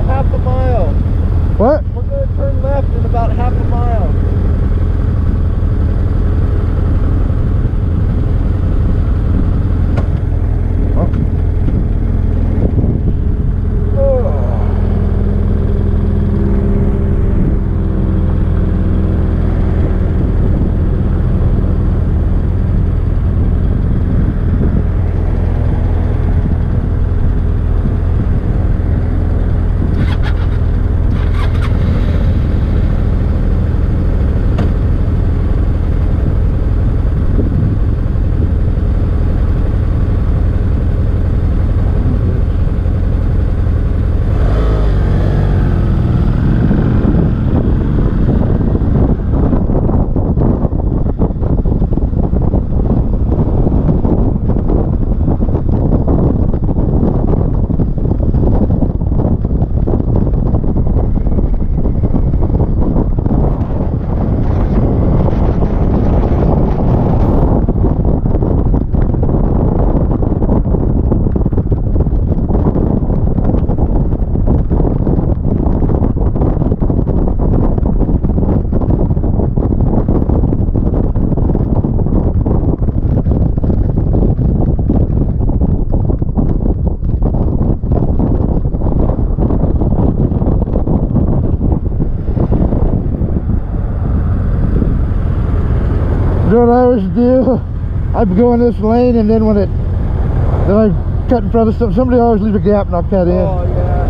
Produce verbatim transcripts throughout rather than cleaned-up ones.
half a mile. What? We're going to turn left in about half a mile. You know what I always do? I'd go in this lane, and then when it, then I cut in front of something. Somebody always leave a gap, and I'll cut in. Oh, yeah.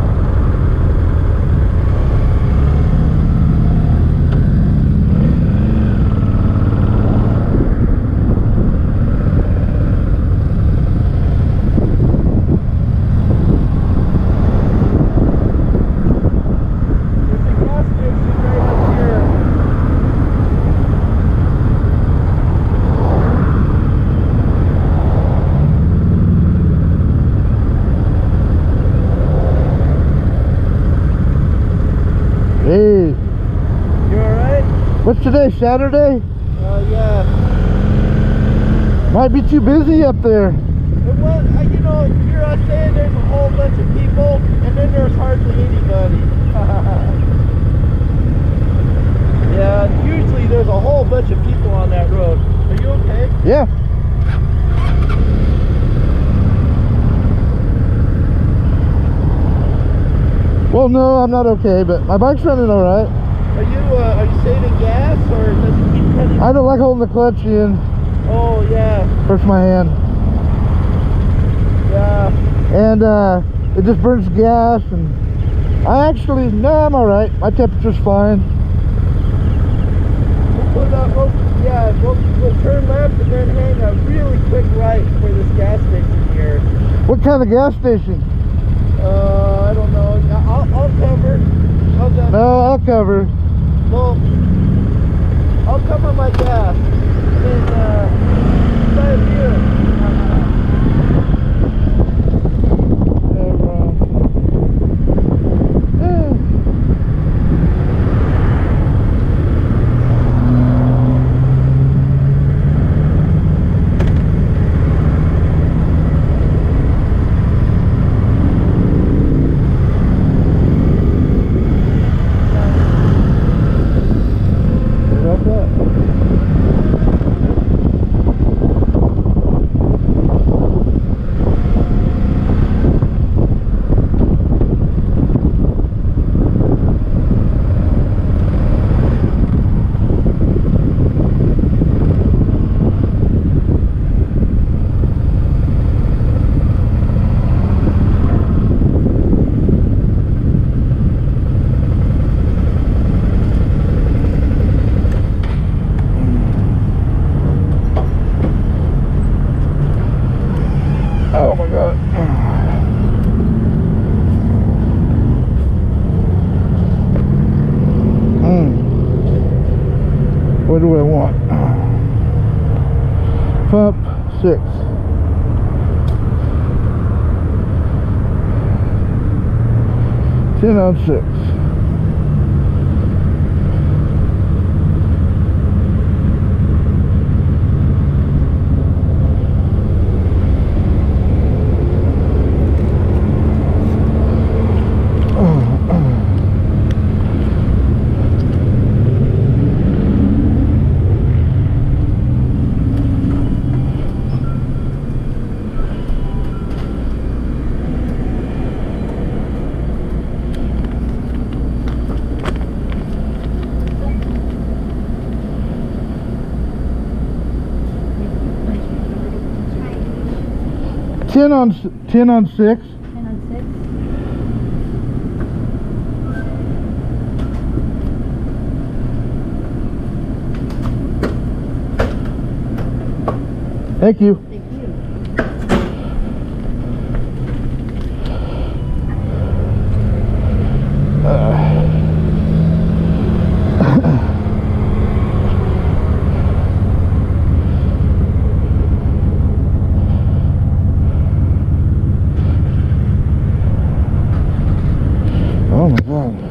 Hey. You alright? What's today, Saturday? Uh, yeah. Might be too busy up there. Well, uh, you know, here I say there's a whole bunch of people, and then there's hardly anybody. Yeah, usually there's a whole bunch of people on that road. Are you okay? Yeah. Well, no, I'm not okay, but my bike's running all right. Are you uh, are you saving gas, or does it keep cutting? I don't like holding the clutch in. Oh yeah. Hurts my hand. Yeah. And uh, it just burns gas, and I actually, no, I'm all right. My temperature's fine. We'll put up, we'll, yeah, we'll, we'll turn left and then hang a really quick right for this gas station here. What kind of gas station? Uh, I don't know. I'll, I'll cover. How's that? No, I'll cover. Well, I'll cover my gas. And uh, right here. Oh my God. Mm. What do I want? Pump six. Ten on six. Oh. ten on s- ten on six. ten on six. Thank you. Thank you. Oh my God.